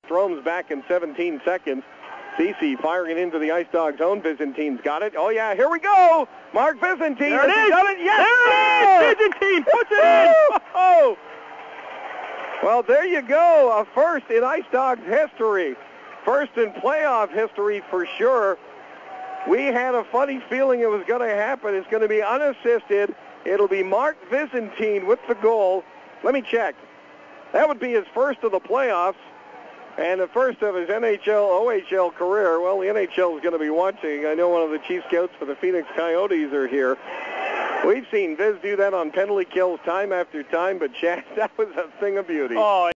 Thromes back in 17 seconds. Cece firing it into the Ice Dogs' zone. Visentin's got it. Oh, yeah, here we go. Mark Visentin. There it is. Done it? Yes, there it is. Visentin puts it in. Oh. Well, there you go. A first in Ice Dogs history. First in playoff history for sure. We had a funny feeling it was going to happen. It's going to be unassisted. It'll be Mark Visentin with the goal. Let me check. That would be his first of the playoffs and the first of his OHL career. Well, the NHL is going to be watching. I know one of the chief scouts for the Phoenix Coyotes are here. We've seen Viz do that on penalty kills time after time, but Chad, that was a thing of beauty. Oh.